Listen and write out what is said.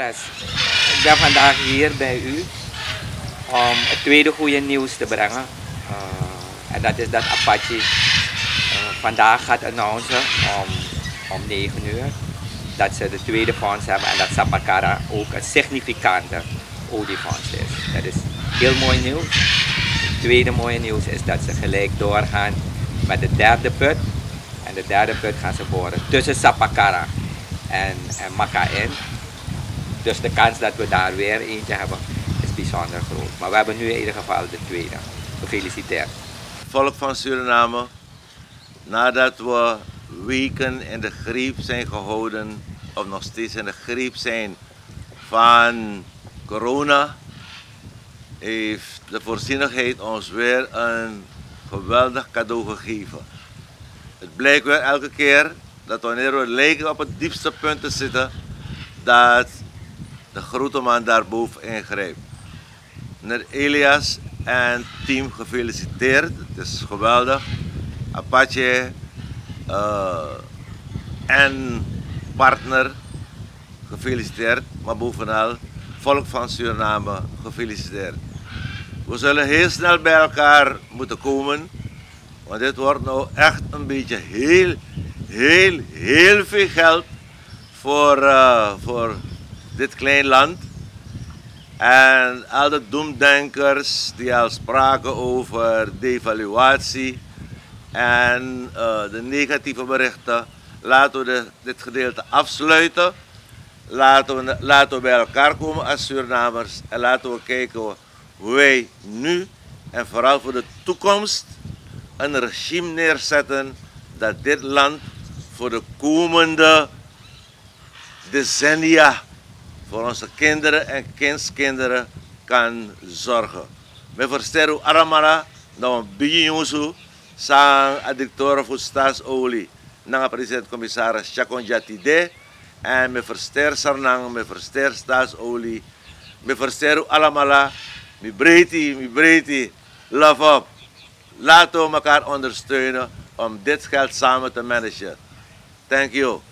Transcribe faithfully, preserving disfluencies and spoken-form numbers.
Yes, ik ben vandaag hier bij u om het tweede goede nieuws te brengen. Uh, en dat is dat Apache uh, vandaag gaat announcen om, om negen uur dat ze de tweede fonds hebben en dat Sapakara ook een significante oliefonds is. Dat is heel mooi nieuws. Het tweede mooie nieuws is dat ze gelijk doorgaan met de derde put. En de derde put gaan ze boren tussen Sapakara en, en Makain. Dus de kans dat we daar weer eentje hebben is bijzonder groot. Maar we hebben nu in ieder geval de tweede. Gefeliciteerd. Volk van Suriname, nadat we weken in de greep zijn gehouden, of nog steeds in de greep zijn van corona, heeft de voorzienigheid ons weer een geweldig cadeau gegeven. Het blijkt weer elke keer dat wanneer we lijken op het diepste punt te zitten, dat de grote man daarboven ingrijpt. Meneer Elias en team, gefeliciteerd. Het is geweldig. Apache uh, en partner, gefeliciteerd. Maar bovenal, volk van Suriname, gefeliciteerd. We zullen heel snel bij elkaar moeten komen. Want dit wordt nou echt een beetje heel, heel, heel veel geld voor, uh, voor dit klein land. En al de doemdenkers die al spraken over devaluatie en uh, de negatieve berichten, laten we de, dit gedeelte afsluiten. Laten we, laten we bij elkaar komen als Surinamers en laten we kijken hoe wij nu en vooral voor de toekomst een regime neerzetten dat dit land voor de komende decennia voor onze kinderen en kindskinderen kan zorgen. We versterken aramara na een bijjonsu sang adictor voor staatsolie na president-commissaris Chakon Jatide en me versterken sarnang, me versterken staatsolie, me versterken alamala, me breedte, me breedte, love up. Laten we elkaar ondersteunen om dit geld samen te managen. Thank you.